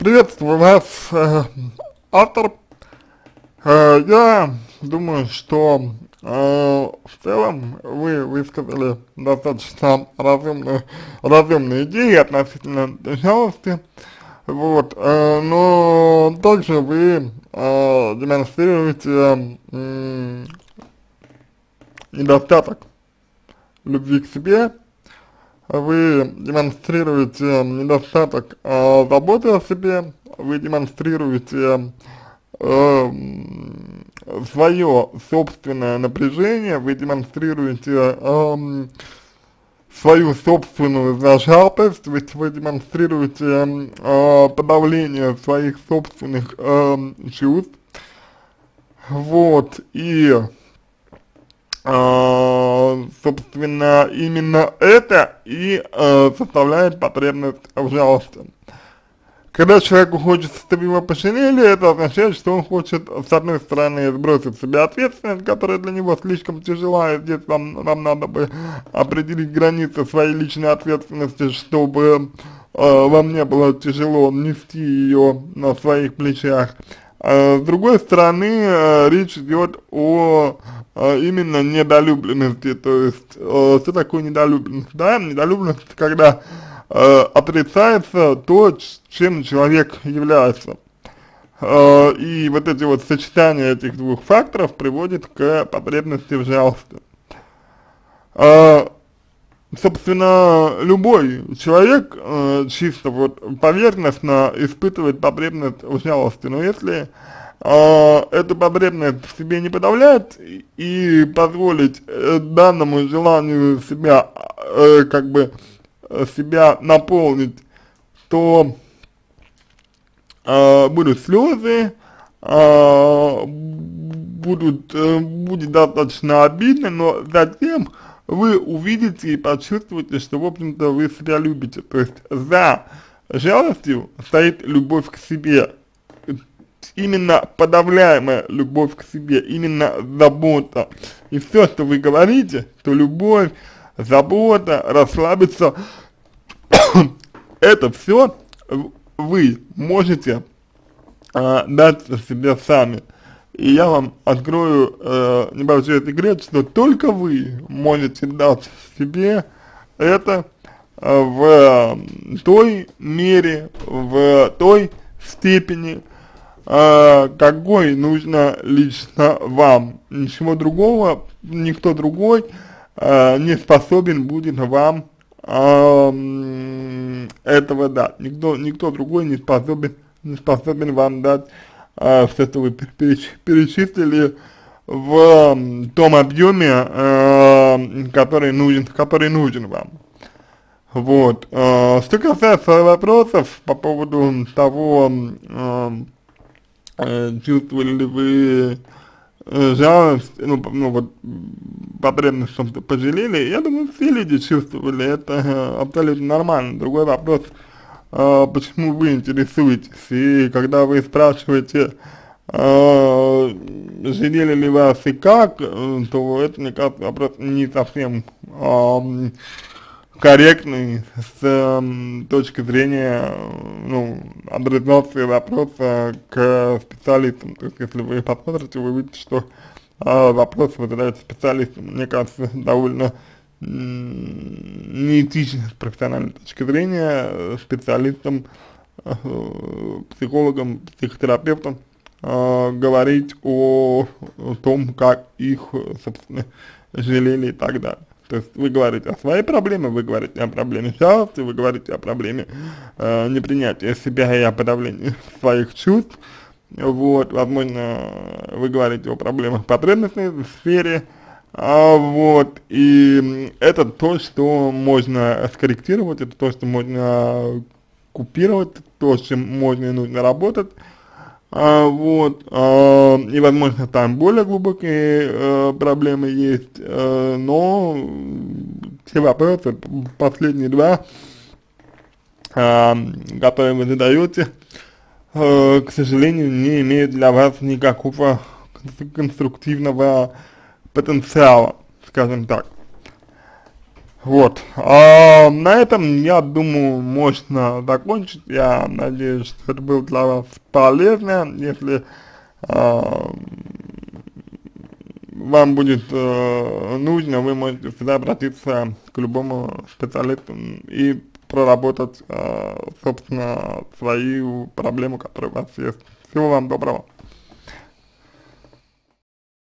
Приветствую вас, автор. Я думаю, что в целом вы высказали достаточно разумные идеи относительно жалости, вот, но также вы демонстрируете недостаток любви к себе, вы демонстрируете недостаток заботы о себе, вы демонстрируете свое собственное напряжение, вы демонстрируете свою собственную зажатость, ведь вы демонстрируете подавление своих собственных чувств, вот, и собственно, именно это и составляет потребность в жалости. Когда человеку хочется, чтобы его пожалели, это означает, что он хочет, с одной стороны, сбросить с себя ответственность, которая для него слишком тяжела, и здесь вам надо бы определить границы своей личной ответственности, чтобы вам не было тяжело нести ее на своих плечах. С другой стороны, речь идет о именно недолюбленности, то есть, что такое недолюбленность? Да, недолюбленность, когда отрицается то, чем человек является. И вот эти вот сочетания этих двух факторов приводит к потребности в жалости. Собственно, любой человек чисто вот поверхностно испытывает потребность в жалости, но если эту потребность в себе не подавлять и позволить данному желанию себя, как бы, себя наполнить, то будут слезы, будет достаточно обидно, но затем вы увидите и почувствуете, что, в общем-то, вы себя любите. То есть за жалостью стоит любовь к себе. Именно подавляемая любовь к себе, именно забота. И все, что вы говорите, то любовь, забота, расслабиться, это все вы можете дать себе сами. И я вам открою небольшой секрет, что только вы можете дать себе это в той мере, в той степени, какой нужно лично вам. Ничего другого, никто другой не способен будет вам этого дать. Никто другой не способен вам дать все, что вы перечислили в том объеме, который нужен вам. Вот. Что касается вопросов по поводу того, чувствовали ли вы жалость, вот, потребность в чем-то пожалели, я думаю, все люди чувствовали, это абсолютно нормально. Другой вопрос, почему вы интересуетесь, и когда вы спрашиваете, жалели ли вас и как, то это, мне кажется, вопрос не совсем корректный с точки зрения, адресации вопроса к специалистам. То есть, если вы посмотрите, вы увидите, что вопрос вы задаете специалистам. Мне кажется, довольно неэтично с профессиональной точки зрения специалистам, психологам, психотерапевтам говорить о том, как их, собственно, жалели и так далее. То есть вы говорите о своей проблеме, вы говорите о проблеме жалости, вы говорите о проблеме непринятия себя и о подавлении своих чувств. Вот, возможно, вы говорите о проблемах в потребностной сфере, вот, и это то, что можно скорректировать, это то, что можно купировать, то, с чем можно и нужно работать. Вот, и, возможно, там более глубокие проблемы есть, но все вопросы, последние два, которые вы задаете, к сожалению, не имеют для вас никакого конструктивного потенциала, скажем так. Вот. На этом, я думаю, можно закончить. Я надеюсь, что это было для вас полезно. Если а, вам будет нужно, вы можете всегда обратиться к любому специалисту и проработать, собственно, свою проблему, которая у вас есть. Всего вам доброго.